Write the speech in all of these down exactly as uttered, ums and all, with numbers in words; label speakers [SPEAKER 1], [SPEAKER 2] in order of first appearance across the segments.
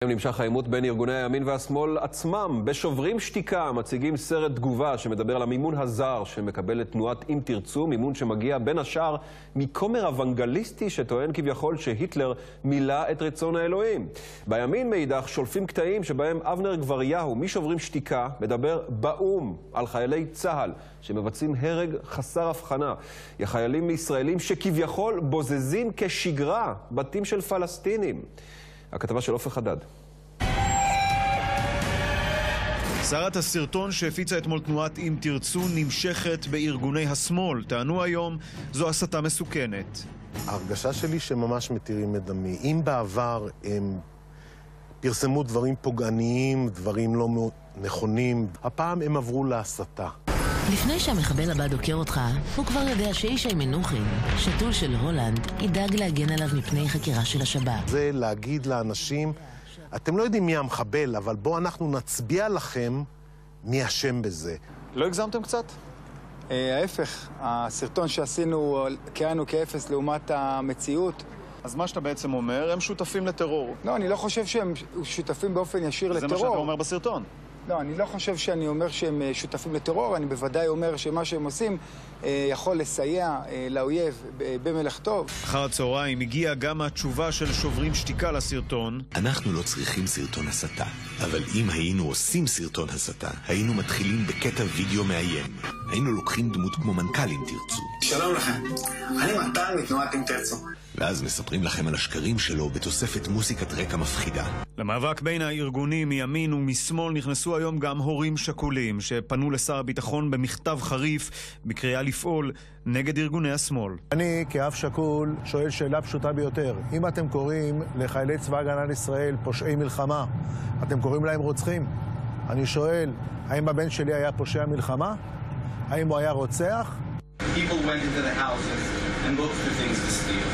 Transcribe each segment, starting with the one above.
[SPEAKER 1] נמשך העימות בין ארגוני הימין והשמאל עצמם. בשוברים שתיקה מציגים סרט תגובה שמדבר על המימון הזר שמקבלת תנועת אם תרצו, מימון שמגיע בין השאר מכומר אוונגליסטי שטוען כביכול שהיטלר מילא את רצון האלוהים. בימין מאידך שולפים קטעים שבהם אבנר גבריהו משוברים שתיקה מדבר באום על חיילי צה"ל שמבצעים הרג חסר הבחנה. חיילים ישראלים שכביכול בוזזים כשגרה בתים של פלסטינים. הכתבה של אופק חדד.
[SPEAKER 2] סערת הסרטון שהפיצה אתמול תנועת אם תרצו נמשכת בארגוני השמאל. טענו היום זו הסתה מסוכנת.
[SPEAKER 3] ההרגשה שלי שממש מתירים את דמי. אם בעבר הם פרסמו דברים פוגעניים, דברים לא נכונים, הפעם הם עברו להסתה.
[SPEAKER 4] לפני שהמחבל הבא דוקר אותך, הוא כבר יודע שאישי מנוחין, שתול של הולנד, ידאג להגן עליו מפני חקירה של השב"כ.
[SPEAKER 3] זה להגיד לאנשים, אתם לא יודעים מי המחבל, אבל בואו אנחנו נצביע לכם מי אשם בזה.
[SPEAKER 5] לא הגזמתם קצת? ההפך, הסרטון שעשינו קראנו כאפס לעומת המציאות.
[SPEAKER 2] אז מה שאתה בעצם אומר, הם שותפים לטרור.
[SPEAKER 5] לא, אני לא חושב שהם שותפים באופן ישיר לטרור.
[SPEAKER 2] זה מה שאתה אומר בסרטון.
[SPEAKER 5] לא, אני לא חושב שאני אומר שהם שותפים לטרור, אני בוודאי אומר שמה שהם עושים יכול לסייע לאויב במלאכתו.
[SPEAKER 2] אחר הצהריים הגיעה גם התשובה של שוברים שתיקה לסרטון.
[SPEAKER 6] אנחנו לא צריכים סרטון הסתה, אבל אם היינו עושים סרטון הסתה, היינו מתחילים בקטע וידאו מאיים. היינו לוקחים דמות כמו מנכ"ל אם תרצו.
[SPEAKER 7] שלום לכם, אני מנכ"ל מתנועת אם תרצו.
[SPEAKER 6] ואז מספרים לכם על השקרים שלו בתוספת מוסיקת רקע מפחידה.
[SPEAKER 2] למאבק בין הארגונים מימין ומשמאל נכנסו היום גם הורים שכולים שפנו לשר הביטחון במכתב חריף בקריאה לפעול נגד ארגוני השמאל.
[SPEAKER 8] אני כאב שכול שואל שאלה פשוטה ביותר. אם אתם קוראים לחיילי צבא הגנה לישראל פושעי מלחמה, אתם קוראים להם רוצחים? אני שואל, האם הבן שלי היה פושע מלחמה? האם הוא היה רוצח?
[SPEAKER 9] People went into the houses and looked for things to steal.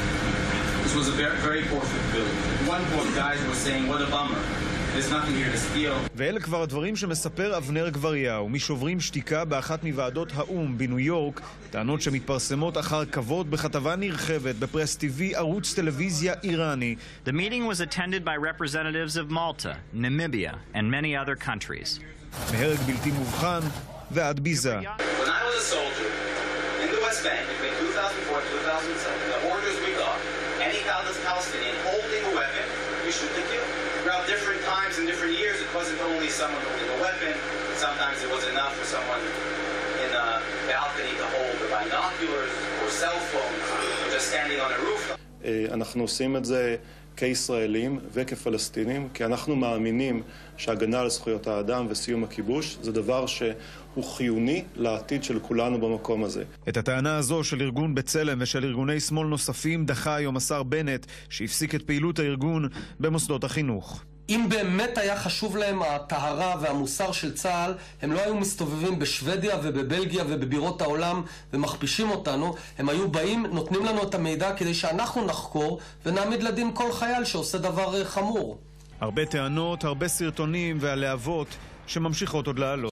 [SPEAKER 9] This was a very, very perfect build. At one point, guys were saying, what a bummer. There's nothing here to steal.
[SPEAKER 2] ואלה כבר הדברים שמספר אבנר גבריהו משוברים שתיקה באחת מוועדות האום בניו יורק, טענות שמתפרסמות אחר כבוד בכתבה נרחבת בפרס טיווי ערוץ טלוויזיה איראני.
[SPEAKER 10] The meeting was attended by representatives of Malta, Namibia, and many other countries.
[SPEAKER 2] מהרג בלתי מובחן ועד ביזה.
[SPEAKER 9] When I was a soldier in the West Bank between two thousand four and two thousand seven, the orders we got, any Palestinian holding a weapon, we shoot to kill. Throughout different times and different years, it wasn't only someone holding a weapon. Sometimes it was enough for someone in a balcony to hold the binoculars or cell phones or just standing on a roof.
[SPEAKER 11] אנחנו עושים את זה כישראלים וכפלסטינים, כי אנחנו מאמינים שהגנה על זכויות האדם וסיום הכיבוש זה דבר שהוא חיוני לעתיד של כולנו במקום הזה.
[SPEAKER 2] את הטענה הזו של ארגון בצלם ושל ארגוני שמאל נוספים דחה היום השר בנט, שהפסיק את פעילות הארגון במוסדות החינוך.
[SPEAKER 12] אם באמת היה חשוב להם הטהרה והמוסר של צה"ל, הם לא היו מסתובבים בשוודיה ובבלגיה ובבירות העולם ומכפישים אותנו. הם היו באים, נותנים לנו את המידע כדי שאנחנו נחקור ונעמיד לדין כל חייל שעושה דבר חמור.
[SPEAKER 2] הרבה טענות, הרבה סרטונים והלהבות שממשיכות עוד לעלות.